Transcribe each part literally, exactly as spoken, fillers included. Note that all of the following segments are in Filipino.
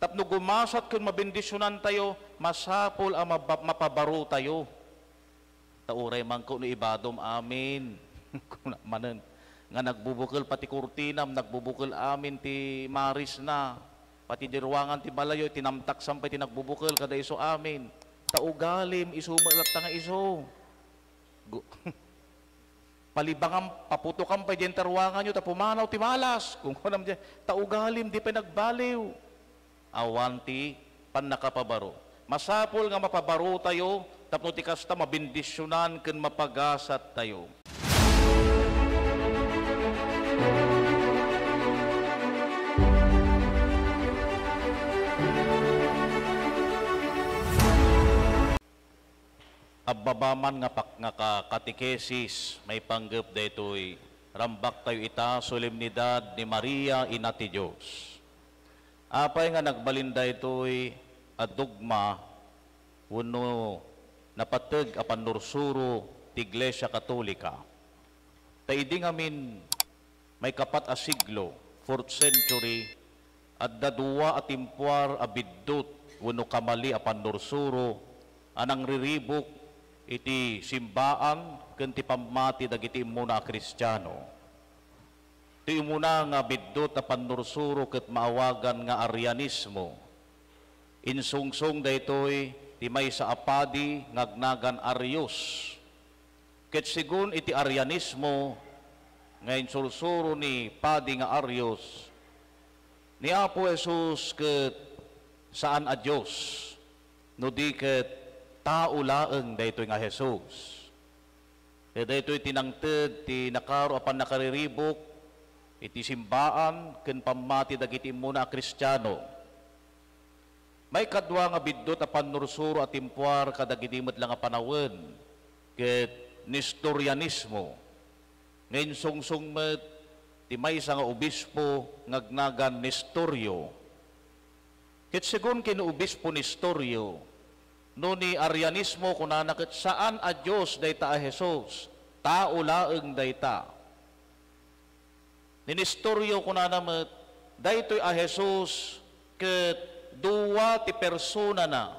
Tapno gumasat kung mabindisyonan tayo, masapol ang mapabaro tayo. Tauray man ko ni ibadom amin. Manen nga nagbubukol pati kurtinam, nagbubukol amin ti Maris na, pati dirwangan ti balayo, tinamtak sampay ti nagbubukol kada iso amin. Taugalim, iso malat nga iso. Palibangam, paputukam pa dyan tarwangan nyo, tapumanaw ti malas. Kung kunam dyan, taugalim, di pa nagbaliw. Awanti, pan nakapabaro. Masapol nga mapabaro tayo, tapno ti kasta mabindisyonan ken mapagasat tayo. Ababaman nga pak nga katikesis may panggap daytoy rambak tayo ita solemnidad ni Maria ina ti Dios. Apay nga nagbalinda ito'y adugma wenno napateg a panursuro ti Iglesia Katolika. Taidi ngamin may kapat a siglo, fourth century, at dadua at timpuar a biddut wenno kamali a panursuro anang riribok iti simbaan ken ti pamati dagiti immuna a Kristiyano. Ti immuna nga biddut a panursuro ket maawagan nga Arianismo. Insungsong daytoy ti maysa a padi ngagnagan Arius. Ket sigun iti Arianismo nga insursuro ni padi nga Arius ni Apo Jesus ket saan a Dios no di ket tao laeng daytoy nga Jesus. E daytoy tinangted ti nakaro apan nakariribok iti simbaan ken pamati dagiti immuna a Kristiyano. May kadwa nga biddot a panursuro at timpuar kadagiti met lang a panawon ket Nestorianismo. Ngayon sungsong met ti maysa nga obispo ngagnagan Nestorio. Ket sigun ken obispo Nestorio no ni Arianismo kunana ket saan a Dios dayta a Jesus, tao laeng dayta. Ni Nestorio kunana met daytoy a Jesus ket duwa ti persona na.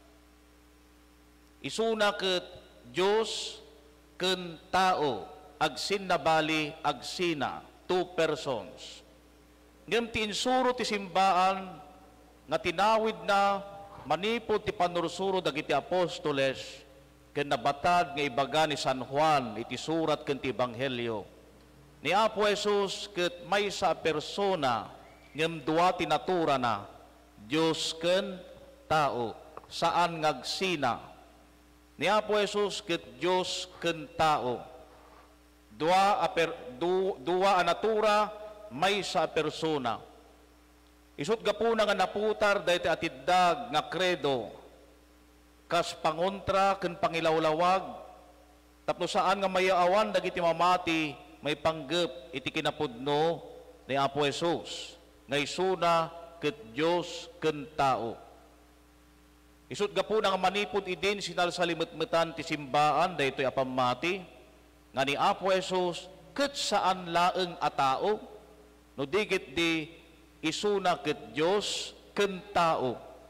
Isuna ket Dios ken tao, agsin na bali agsina, two persons. Ngem ti insuro ti simbaan nga tinawid na manipod ti panursuro dagiti apostoles ken nabatad nga ibaga ni San Juan iti surat ken ti ebanghelyo. Ni Apo Jesus ket maysa persona ngem duwa ti natura na, Dios ken tao, saan ngagsina. Ni Apo Jesus ket Dios ken tao. Dua a per, du, duwa a natura maysa persona. Isut gapuna nga naputar dayta atiddag nga kredo kas pangontra ken pangilawlawag tapno saan nga mayaawan dagiti mamati may panggep iti kinapudno ni Apo Jesus nga isuna ket Dios ken tao. Isut gapuna nga manipod idin sinalsalimetmetan ti simbaan daytoy a pamati nga ni Apo Jesus ket saan laeng a tao no digit di isuna ket Dios ken tao.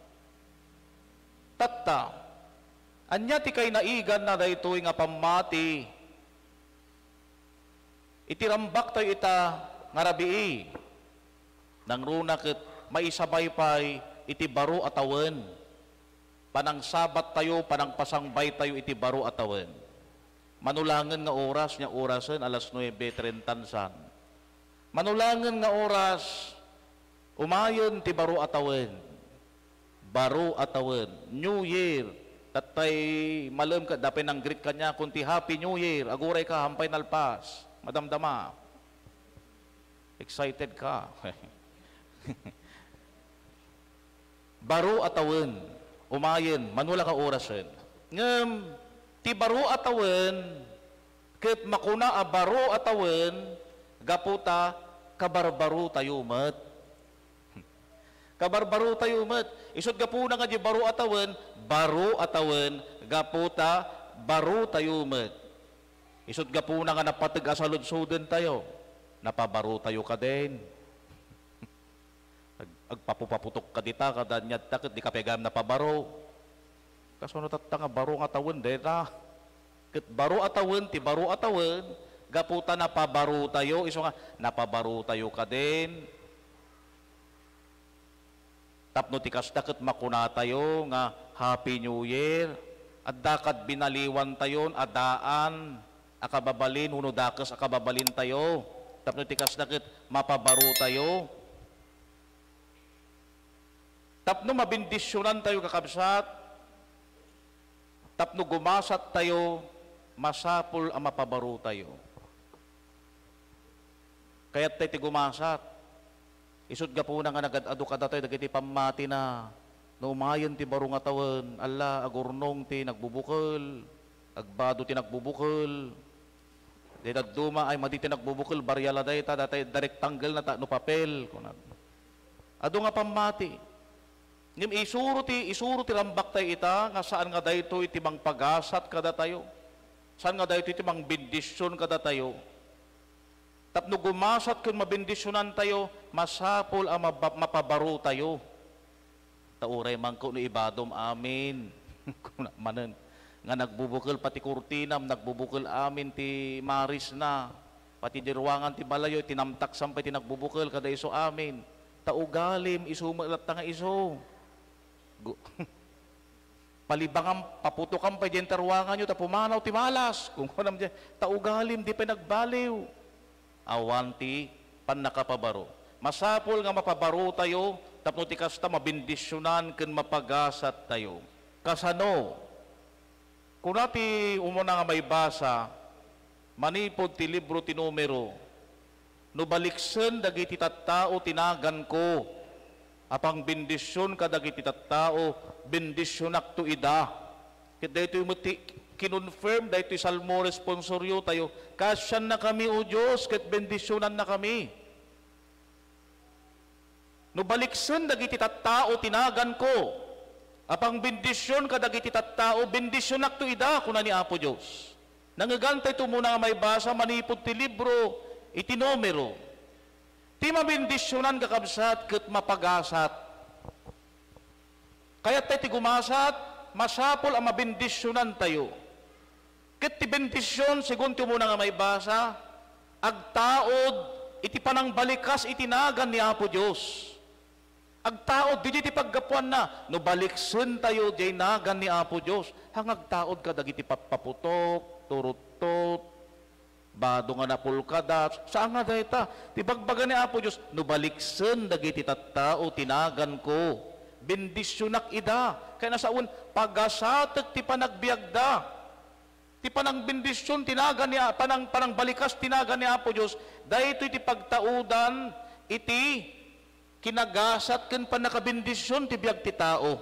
Tatta, anya ti kay naigan na daytoy nga pamati, itirambak tayo ita nga rabii, nang runa ket maisabay pay iti baro atawen, panang sabat tayo, panang pasangbay tayo iti baro atawen. Manulangan nga oras, nya orasen alas nuebe trenta san. Manulangan nga oras, umayon ti baro atawen, baro atawen, New Year, tatay malem ka, dapay nang greet kanya, kunti Happy New Year, aguray ka, hampay nalpas, madamdama, excited ka. Baro atawen, umayon, manula ka orasen. Ngem, ti baro atawen, ket makuna a baro atawen, gaputa, kabarbaro tayo met. Kabarbaro tayo met. Isod gapuna nga di baro atawen, baro atawen, gaputa, baro tayo met. Isod gapuna nga napateg asaludsuden tayo, napabaro tayo ka din. agpapupaputok ka dita, kadanyad takit, di ka pegam na pabaro. Kasunod at nga, baro nga tawin, dita. Kit baro atawin, ti baro atawin, gaputa na pabaro tayo, iso nga, napabaro tayo ka din. Tapno ti kastakit makuna tayo, nga Happy New Year. At dakat binaliwan tayo, adaan, akababalin, huno dakas akababalin tayo. Tapno ti kastakit mapabaro tayo. Tapno mabindisyonan tayo kakabsat. Tapno gumasat tayo, masapul ang mapabaro tayo. Kaya't tayo ti gumasat. Isod ga po na nga nagad-ado kada tayo, dagiti pamati na. Naumayan ti baro nga tawen, ala, agurnong ti nagbubukol, agbado ti nagbubukol. Di nagduma ay madi ti nagbubukol, baryala day ta, datay direct tanggal na ta, no papel. Ado nga pamati. Ngim isuro ti isuro ti rambak tayo ita nga saan nga dayto iti mang pagasat kada tayo. Saan nga dayto iti mang bendisyon kada tayo. Tapno gumasat kun mabendisyonan tayo, masapol ang mapabaro tayo. Tauray man ko no ibadom amin. Manen nga nagbubukol pati kurtinam, nagbubukol amin ti maris na. Pati dirwangan ti balayo tinamtak sampay ti nagbubukol kada iso amin. Taugalim iso malat nga iso. Palibangan, paputokan pa dyan tarwangan nyo, ta pumanaw ti malas. Kung kunam dyan, taugalim, di pa nagbaliw. Awanti, pan nakapabaro. Masapol nga mapabaro tayo, tapno ti kasta mabindisyonan ken mapagasat tayo. Kasano, kung nati umuna nga may basa, manipod ti libro ti numero, no baliksen dagiti tattao tinagan ko, apang bendisyon kadagiti tattao, bendisyonak to ida. Kit dayto yung kinonfirm, dayto yung salmo responsoryo tayo, kasyan na kami o Diyos, kit bendisyonan na kami. No baliksen dagiti tattao, tinagan ko, apang bendisyon kadagiti tattao, bendisyonak to ida, kuna ni Apo Diyos. Nangagantay to muna nga may basa, manipod ti libro, iti numero, ti mabindisyonan kakabsat ket mapagasat. Kaya tayo ti gumasat, masapol ang mabindisyonan tayo. Ket ti bendisyon, segun ti muna nga may basa, agtaod, iti panang balikas itinagan ni Apo Diyos. Agtaod, di ti paggapuan na, no baliksen tayo, di nagan ni Apo Diyos. Hangagtaod ka, dagiti papaputok, turut-tot, bado nga napulkada, saan nga dayta? Tibagbaga ni Apo Diyos, no baliksen dagiti tattao, tinagan ko, bendisyonak ida. Kaya nasaun, pagasatek ti panagbiagda, ti panang bendisyon, tinagan ni, panang, panang balikas, tinagan ni Apo Diyos, dahito iti pagtaudan, iti kinagasat ken panakabendisyon, ti biag ti tao.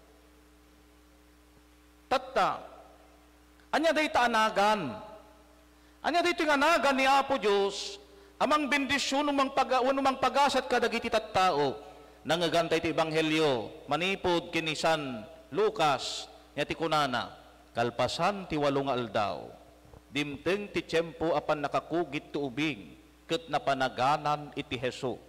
Tatta, anya dayta anagan, anya dito nga nagan ni Apo Diyos, amang bendisyon umang, pag, umang pagasat kadagiti tattao, nangagantay ti Ebanghelyo, manipod kinisan Lucas, niya ti kunana, kalpasan ti walong aldaw, dimteng ti tiyempo apan nakakugit ti ubing, ket napanaganan iti Jesus.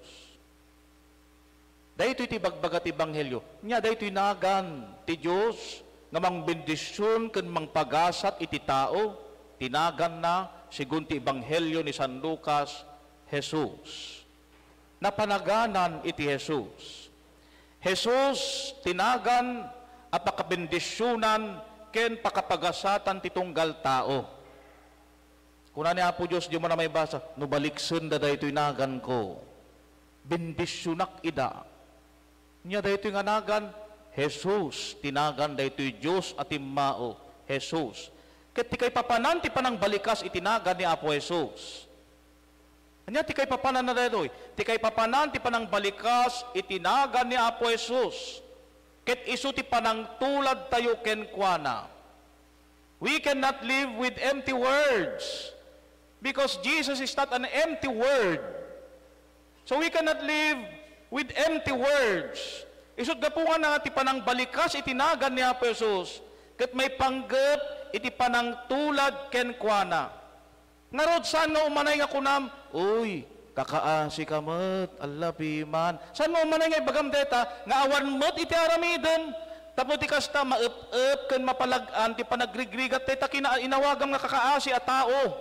Dahito iti bagbaga ti Ebanghelyo, niya dahito nagan ti Diyos, namang bendisyon ken mang pagasat iti tao, tinagan na, sigun ti Ebanghelyo ni San Lucas, Jesus. Napanaganan iti Jesus. Jesus, tinagan, at pakabendisyonan, ken pakapagasatan ti tunggal tao. Kuna ni Apo Diyos, di mo na may basa, no baliksen da dayto inagan ko, bendisyonak ida. Nya dayto nga nagan, Jesus, tinagan dayto Diyos at imao, Jesus. Ket ti kay papanan ti panang balikas itinagan ni Apo Jesus. Anya ti kay papanan na daytoy, ti kay papanan ti panang balikas itinagan ni Apo Jesus. Ket isu ti panang tulad tayo kenkwana. We cannot live with empty words because Jesus is not an empty word. So we cannot live with empty words. Isut gapungan na ti panang balikas itinagan ni Apo Jesus. Ket may panggep iti panang tulad kenkwana. Ngarod saan nga umanay nga kunam, uy, kakaasi ka met, alapiman. Saan mo man ngay bagam deta, nga awan met iti aramiden, tapos ti kasta maep-ep, ken mapalagan, ti panagrigrigat, deta kina inawagam nga kakaasi at tao.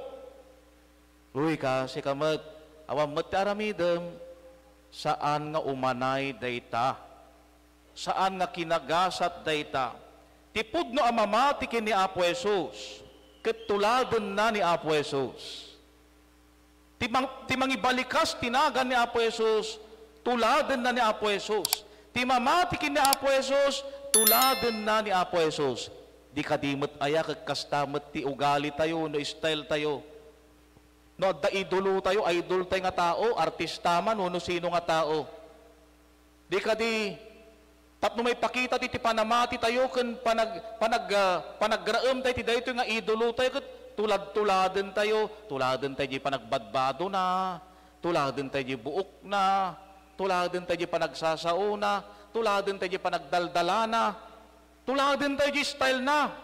Uy, kasi ka met, awan met ti aramiden, saan nga umanay dayta? Saan nga kinagasat dayta? Tipud no amamati kini Apo Jesus, ketuladen na ni Apo Jesus. Timang, timang ibalikas tinagan ni Apo Jesus, tuladen na ni Apo Jesus. Timamati kini Apo Jesus, tuladen na ni Apo Jesus. Di kadimot aya kagkastamet ti ugali tayo, no style tayo. No da idolo tayo, idol tayo nga tao, artista man, no sino nga tao. Di kadi tapno may pakita ti panamati tayo ken panag panag uh, panagraem tayo ti dayto nga idolo tayo ket tulad-tuladen tayo, tuladen tayo di panagbadbado na, tuladen tayo di buok na, tuladen tayo di panagsasao na, tuladen tayo di panagdaldala na, tuladen tayo di style na.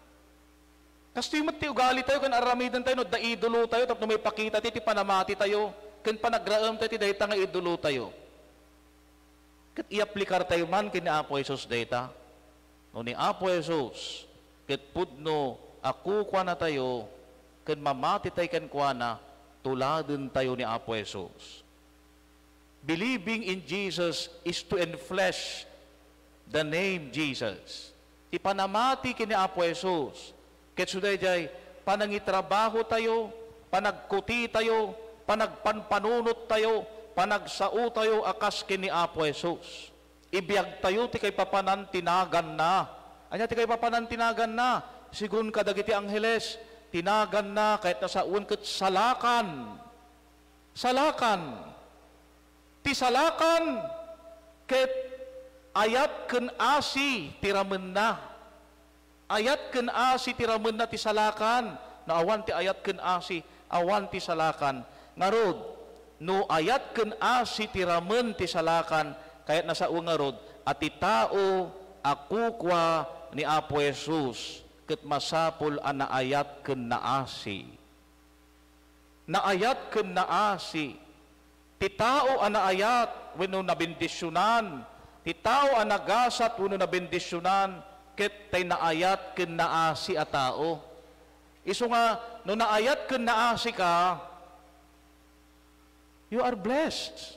Kasi yung ti ugali tayo, kan aramiden tayo, no, da idolo tayo, tapno may pakita ti panamati tayo, kan panagraem tayo ti dayta nga idolo tayo. Ket i-aplikar tayo man kini Apo Jesus data. No ni Apo Jesus, ket pudno ako kwa na tayo, ken mamati tayo ken kwa na, tuladen tayo ni Apo Jesus. Believing in Jesus is to enflesh the name Jesus. Ti panamati kini Apo Jesus, ket suday jay, panangitrabaho tayo, panagkuti tayo, panagpanpanunot tayo, panagsao tayo akas kini Apo Jesus. Ibiyag tayo ti kay papanan tinagan na. Anya ti kay papanan tinagan na. Sigun kadagiti angheles, tinagan na kahit nasaun ket salakan. Salakan. Ti salakan ket ayat ken asi tiramen na. Ayat ken asi tiramen na ti salakan. Na awan ti ayat ken asi, awan ti salakan. Ngarod, no ayat ken asi tiramen ti salakan, kahit nasa ungarod, at itao akukwa ni Apo Jesus, ket masapul an naayat ken naasi. Naayat ken naasi. Ti tao an naayat wenno nabendisyonan, ti tao an nagasat wenno nabendisyonan, ket tay naayat ken naasi a tao. Isu nga no naayat ken naasi ka, you are blessed.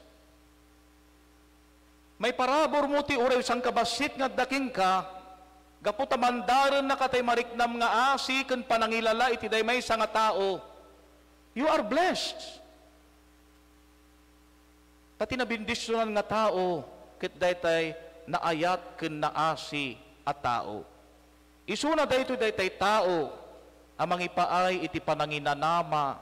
May parabor mo ti uray sang kabasit nga daking ka, gaputa mandaran na katay mariknam nga asi ken panangilala iti daymay nga tao. You are blessed. Tati nabindisyonan nga tao, ket daytay naayat ken naasi a tao. Isuna daytoy daytay tao, amang ipaay iti pananginanama,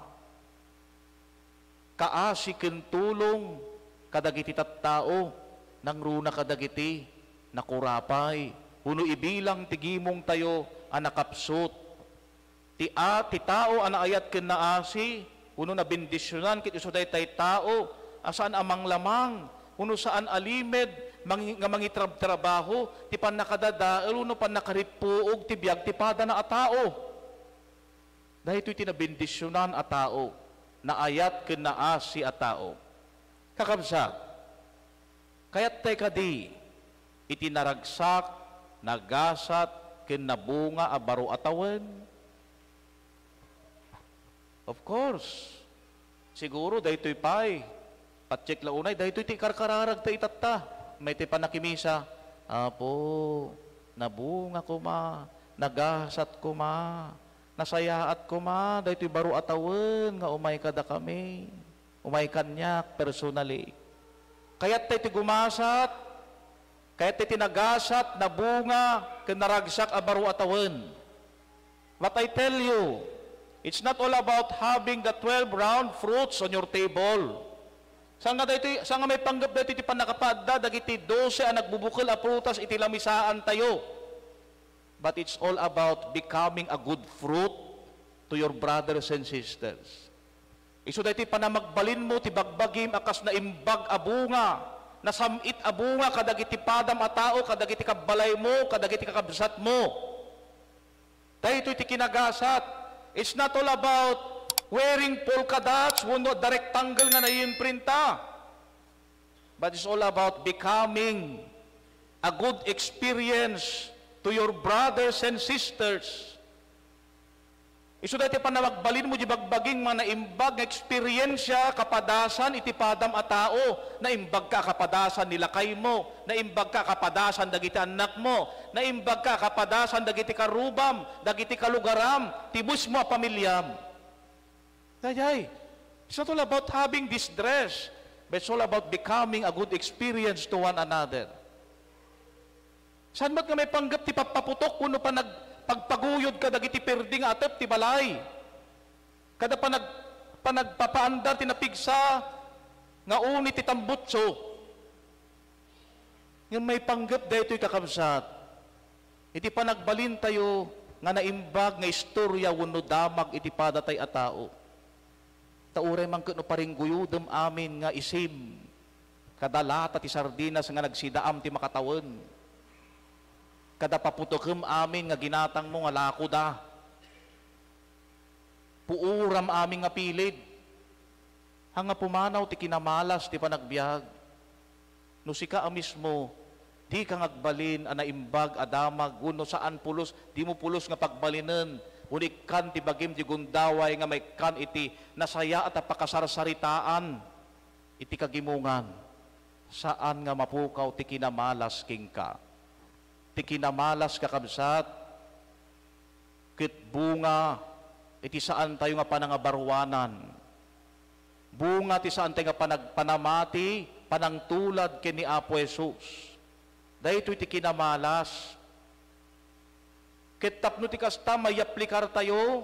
kaasi ken tulong kadagiti tattao, nang runa kadagiti nakurapay, uno ibilang tigimong tayo anakapsot. Ti a ti tao anaayat ken naasi, uno na bendisyonan ket isu daytay tao, asaan amang lamang, uno saan alimed mangi, nga mangitrab trabaho, ti pan nakadadael uno pan nakaripuog ti biag ti pada na a tao. Dahito iti nabendisyonan a tao, naayat ken naasi a tao. Kakabsat, kayat tay kadi iti naragsak, nagasat, ken nabunga a baro atawen. Of course, siguro daytoy pay, patcheck la unay, daytoy ti karkararag ta itatta, may ti panakimisa, apo, nabunga ko ma, nagasat ko ma, nasayaat ko ma, daytoy baro atawen, nga umay kada kami, umay kanyak personally. Kaya't tayo ti gumasat, kaya't tayo tinagasat na bunga, kinaragsak a baro atawen. What I tell you, it's not all about having the twelve round fruits on your table. Saan nga, dito, saan nga may panggap dito iti panakapadda, dagiti dose ang nagbubukil a prutas iti lamisaan tayo. But it's all about becoming a good fruit to your brothers and sisters. Isu daytoy panamagbalin mo ti bagbagim akas na imbag a bunga, nasamit a bunga kadagiti padam a tao, kadagiti kabbalay mo, kadagiti kakabsat mo. Daytoy ti kinagasat. It's not all about wearing polka dots, wenno the rectangle nga naiimprinta. But it's all about becoming a good experience to your brothers and sisters. Isu dati pa na magbalin mo di bagbaging mga naimbag nga eksperyensya kapadasan iti padam a tao, naimbag ka kapadasan nilakay mo, naimbag ka kapadasan dagiti anak mo, naimbag ka kapadasan dagiti karubam, dagiti kalugaram, tibus mo a pamilyam. Dayay, it's not all about having this dress, but it's all about becoming a good experience to one another. Saan ba't nga may panggap ti papaputok kuno pa nag pagpaguyod ka dagiti perding atep ti balay. Kada pa nag panagpapaandar ti napigsa nga uni ti tambutso. Yung may panggap daytoy kakabsat. Iti pa nagbalin tayo nga naimbag nga istorya wenno damag iti padatay a tao. Tauray man ket no paring guyudem amin nga isim kadalata ti sardinas nga nagsidaam ti makatawen. Kada paputokem amin nga ginatang mo nga lako da. Puuram amin nga pilid. Hanga pumanaw ti kinamalas ti panagbiag. No sika a mismo, di ka ngagbalin a naimbag adamag uno saan pulos, di mo pulos nga pagbalinen. Unik kan ti bagim ti gundaway nga may kan iti nasaya at pakasarsaritaan iti kagimungan. Saan nga mapukaw ti kinamalas king ka. Ti kinamalas kakabsat, kit bunga, iti saan tayo nga panangabarwanan. Bunga ti saan tayo nga panagpanamati, panangtulad ken ni Apo Jesus. Dahito iti kinamalas. Kit tapno ti kasta mayaplikar tayo,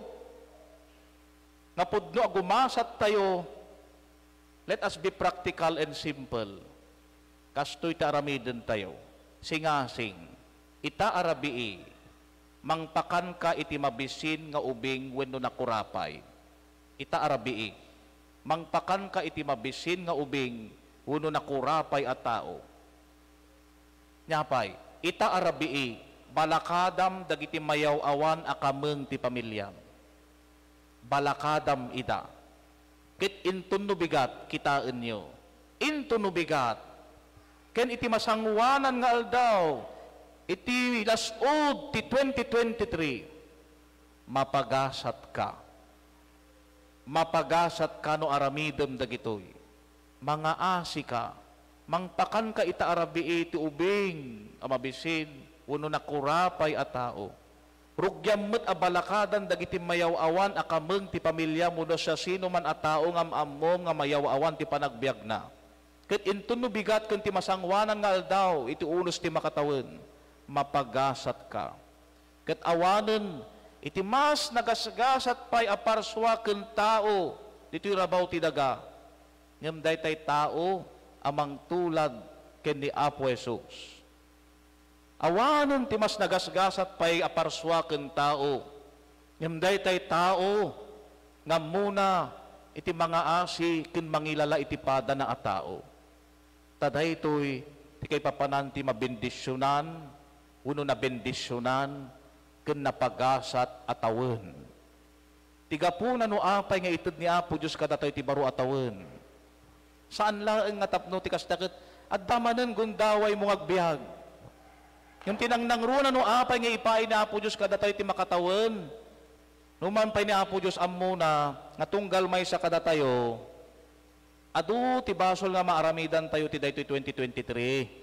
nga pudno agumasat tayo, let us be practical and simple. Kastoy ti aramiden tayo, singasing. Ita arabii, mangpakan ka iti mabisin nga ubing wenno nakurapay. Ita arabii, mangpakan ka iti mabisin nga ubing wenno nakurapay a tao. Nyapay, ita arabii, balakadam dagiti mayaw awan akameng ti pamilyam. Balakadam ida. Kit intun no bigat kitaan nyo. Intun no bigat. Ken iti masangwanan nga aldaw, iti lasod ti twenty twenty-three, mapagasat ka. Mapagasat ka no aramidem dagitoy. Mga asi ka, mangpakan ka ita arabii ti ubing, amabisin, uno nakurapay a tao. Rugyam met a balakadan dagiti mayaw awan akameng ti pamilya mo no siya sino man a tao ngam ammom nga mayaw awan ti panagbiag na. Ket intun no bigat ken ti masangwanan nga aldaw, iti unos ti makatawen. Mapagasat ka. Ket awanen iti mas nagasgasat pay aparswa ken tao ditoy rabaw ti daga. Ngem daytay tao amang tulad ken ni Apo Jesus. Awanen ti mas nagasgasat pay aparswa ken tao. Ngem daytay tao nga muna iti mga asi ken mangilala iti pada na a tao. Tadaytoy ti kay papanan ti mabendisyonan uno na bendisyonan, ken napagasat atawen. Tiga po na no apay nga itud ni Apo Diyos kadatoy ti baro atawen. Saan lang nga tapno ti kastakit, at damanen gundaway mong agbiag. Yung tinangnang runa no apay nga ipain ni Apo Diyos kadatoy ti makatawen. Numampay ni Apo Diyos amuna, nga tunggal may sa kadatayo, adu ti basol nga maaramidan tayo ti daytoy twenty twenty-three.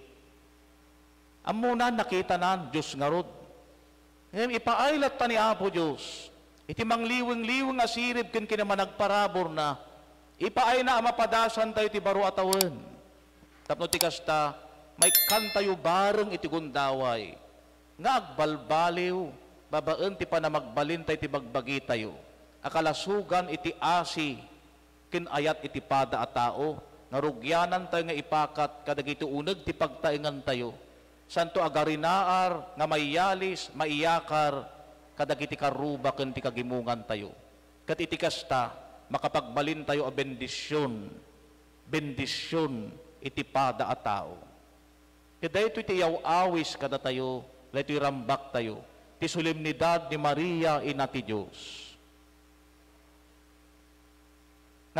Amuna nakita na Diyos nga rod. Ngayon ipaailat ta ni Apo Diyos. Iti mangliwing-liwing asirib ken kinamanagparabor na. Ipaay na mapadasan tayo ti baro atawen. Tapno ti kasta, may kantayo bareng iti gundaway. Nga agbalbaliw, babaen ti panamagbalin tayo ti bagbagi tayo. Akalasugan iti asi, ken ayat iti pada a tao. Narugyanan tayo nga ipakat, kadagiti uneg ti pagtaingan tayo. Santo agarinaar nga maiyalis, maiyakar, kadagiti karuba ken ti kagimungan tayo. Ket iti kasta, makapagbalin tayo a bendisyon, bendisyon iti pada a tao. Ket daytoy ti yaw-awis kada tayo, daytoy rambak tayo, ti solemnidad ni Maria ina ti Dios.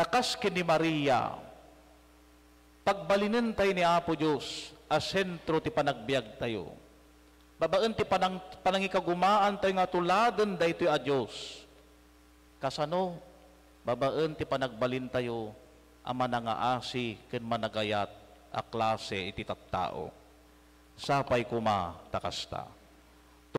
Nakas ni Maria, pagbalinin tayo ni Apo Diyos, as sentro ti panagbiag tayo. Babaan ti panang, panangikagumaan tayo nga tuladan daytoy a Diyos. Kasano, babaan ti panagbalin tayo, ama nga asi, ken managayat, a klase iti tattao. Sapay kuma takasta.